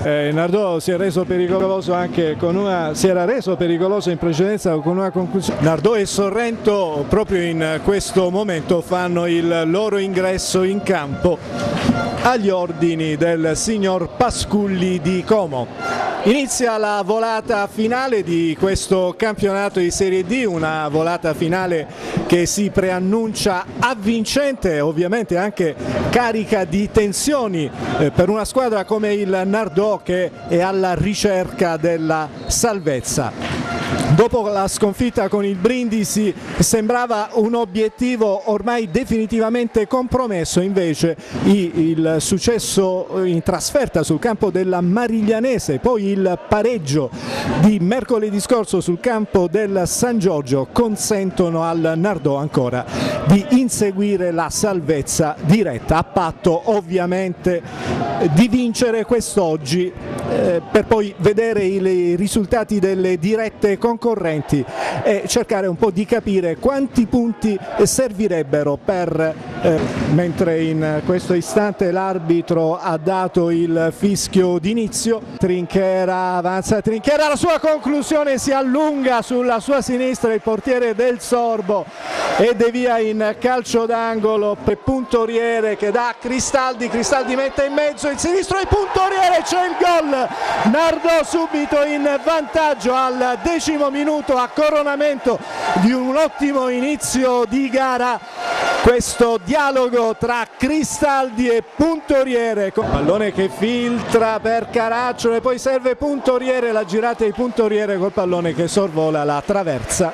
Nardò si è reso pericoloso anche si era reso pericoloso in precedenza con una conclusione. Nardò e Sorrento proprio in questo momento fanno il loro ingresso in campo agli ordini del signor Pasculli di Como. Inizia la volata finale di questo campionato di Serie D, una volata finale che si preannuncia avvincente, ovviamente anche carica di tensioni per una squadra come il Nardò che è alla ricerca della salvezza. Dopo la sconfitta con il Brindisi sembrava un obiettivo ormai definitivamente compromesso, invece il successo in trasferta sul campo della Mariglianese, poi il pareggio di mercoledì scorso sul campo del San Giorgio consentono al Nardò ancora di inseguire la salvezza diretta, a patto ovviamente di vincere quest'oggi per poi vedere i risultati delle dirette concorrenti e cercare un po' di capire quanti punti servirebbero mentre in questo istante l'arbitro ha dato il fischio d'inizio. Trinchera avanza, Trinchera, la sua conclusione si allunga sulla sua sinistra, il portiere del Sorbo e devia in calcio d'angolo per Puntoriere che dà a Cristaldi, Cristaldi mette in mezzo il sinistro e Puntoriere, c'è il gol. Nardò subito in vantaggio al 10° minuto a coronamento di un ottimo inizio di gara. Questo dialogo tra Cristaldi e Puntoriere, pallone che filtra per Caracciolo e poi serve Puntoriere, la girata di Puntoriere col pallone che sorvola la traversa.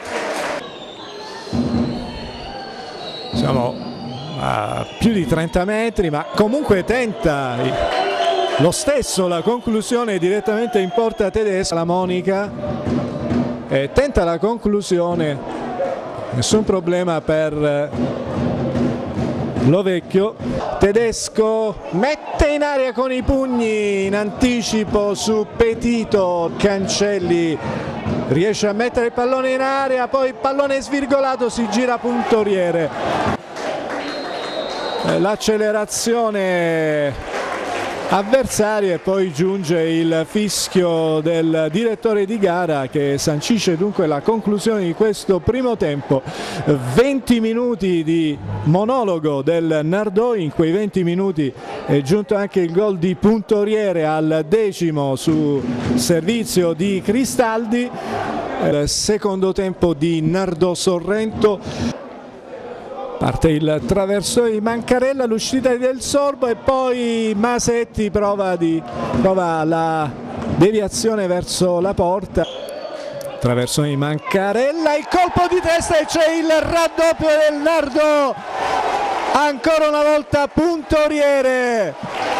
Siamo a più di 30 metri, ma comunque tenta lo stesso la conclusione direttamente in porta tedesca. La Monica tenta la conclusione, nessun problema per Lovecchio. Tedesco mette in aria con i pugni in anticipo su Petito, Cancelli riesce a mettere il pallone in aria, poi il pallone svirgolato, si gira Puntoriere. L'accelerazione avversaria e poi giunge il fischio del direttore di gara che sancisce dunque la conclusione di questo primo tempo. 20 minuti di monologo del Nardò, in quei 20 minuti è giunto anche il gol di Puntoriere al 10° su servizio di Cristaldi. Il secondo tempo di Nardò Sorrento. Parte il traversone di Mancarella, l'uscita del Sorbo e poi Masetti prova la deviazione verso la porta. Traversone di Mancarella, il colpo di testa e c'è il raddoppio del Nardò. Ancora una volta Puntoriere,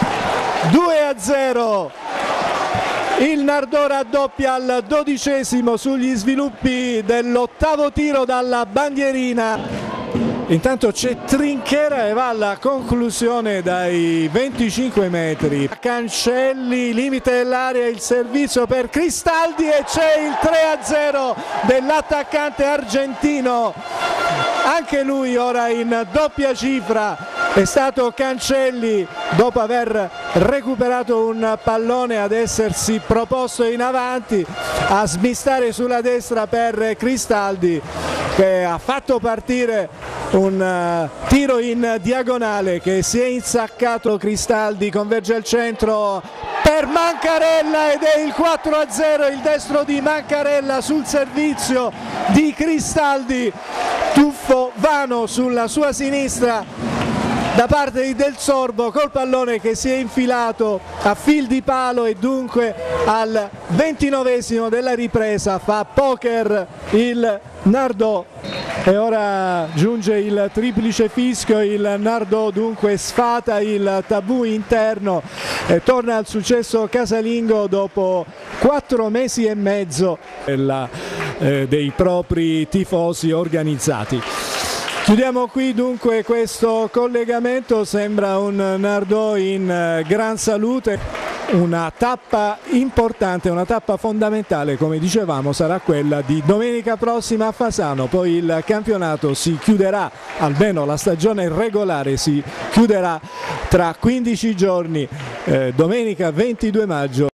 2-0. Il Nardò raddoppia al 12° sugli sviluppi dell'8° tiro dalla bandierina. Intanto c'è Trinchera e va alla conclusione dai 25 metri. Cancelli, limite dell'area, il servizio per Cristaldi e c'è il 3-0 dell'attaccante argentino. Anche lui ora in doppia cifra. È stato Cancelli, dopo aver recuperato un pallone, ad essersi proposto in avanti, a smistare sulla destra per Cristaldi, che ha fatto partire un tiro in diagonale che si è insaccato. Cristaldi converge al centro per Mancarella ed è il 4-0, il destro di Mancarella sul servizio di Cristaldi. Tuffo vano sulla sua sinistra da parte di Del Sorbo col pallone che si è infilato a fil di palo e dunque al 29° della ripresa fa poker il Nardò. E ora giunge il triplice fischio, il Nardò dunque sfata il tabù interno e torna al successo casalingo dopo 4 mesi e mezzo dei propri tifosi organizzati. Chiudiamo qui dunque questo collegamento, sembra un Nardò in gran salute. Una tappa importante, una tappa fondamentale, come dicevamo, sarà quella di domenica prossima a Fasano, poi il campionato si chiuderà, almeno la stagione regolare si chiuderà tra 15 giorni, domenica 22 maggio.